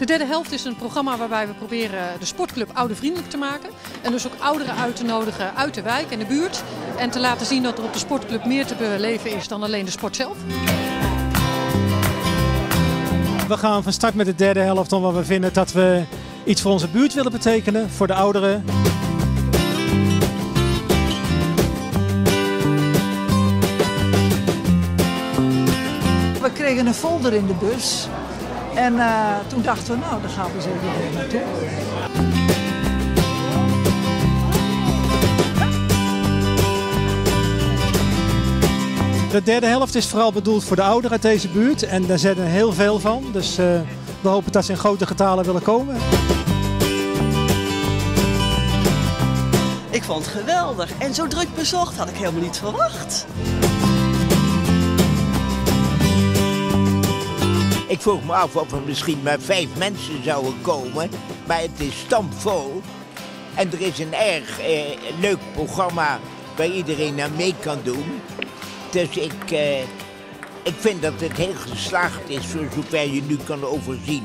derde helft is een programma waarbij we proberen de sportclub oudervriendelijk te maken. En dus ook ouderen uit te nodigen uit de wijk en de buurt. En te laten zien dat er op de sportclub meer te beleven is dan alleen de sport zelf. We gaan van start met de derde helft omdat we vinden dat we iets voor onze buurt willen betekenen, voor de ouderen. We kregen een folder in de bus en toen dachten we, nou, daar gaan we eens even naartoe. De derde helft is vooral bedoeld voor de ouderen uit deze buurt en daar zijn er heel veel van. Dus we hopen dat ze in grote getalen willen komen. Ik vond het geweldig en zo druk bezocht had ik helemaal niet verwacht. Ik vroeg me af of er misschien maar 5 mensen zouden komen, maar het is stampvol. En er is een erg leuk programma waar iedereen aan mee kan doen. Dus ik vind dat het heel geslaagd is voor zover je nu kan overzien.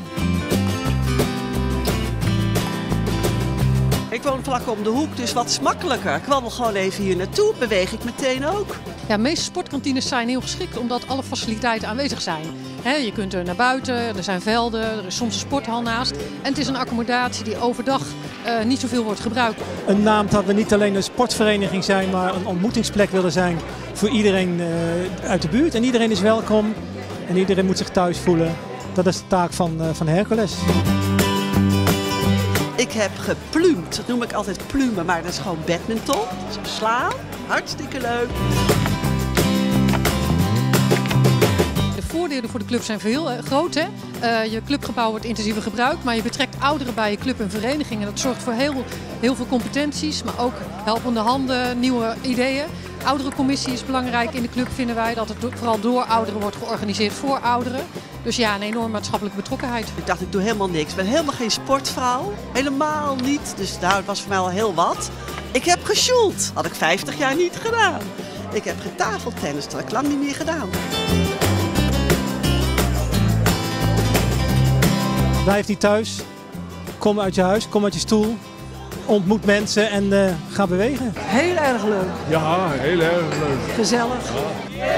Ik woon vlak om de hoek, dus wat is makkelijker. Ik wandel gewoon even hier naartoe, beweeg ik meteen ook. Ja, de meeste sportkantines zijn heel geschikt omdat alle faciliteiten aanwezig zijn. Je kunt er naar buiten, er zijn velden, er is soms een sporthal naast. En het is een accommodatie die overdag niet zoveel wordt gebruikt. Een naam dat we niet alleen een sportvereniging zijn, maar een ontmoetingsplek willen zijn voor iedereen uit de buurt. En iedereen is welkom en iedereen moet zich thuis voelen. Dat is de taak van Hercules. Ik heb gepluumd, dat noem ik altijd plumen, maar dat is gewoon badminton. Dus slaan, hartstikke leuk. De voordelen voor de club zijn veel groot. Je clubgebouw wordt intensiever gebruikt, maar je betrekt ouderen bij je club en vereniging. En dat zorgt voor heel veel competenties, maar ook helpende handen, nieuwe ideeën. Ouderencommissie is belangrijk in de club, vinden wij. Dat het vooral door ouderen wordt georganiseerd voor ouderen. Dus ja, een enorme maatschappelijke betrokkenheid. Ik dacht, ik doe helemaal niks. Ik ben helemaal geen sportvrouw. Helemaal niet. Dus nou, het was voor mij al heel wat. Ik heb gesjoeld. Had ik 50 jaar niet gedaan. Ik heb getafeltennis. Dat heb ik lang niet meer gedaan. Blijf niet thuis. Kom uit je huis, kom uit je stoel. Ontmoet mensen en ga bewegen. Heel erg leuk. Ja, heel erg leuk. Gezellig. Ja.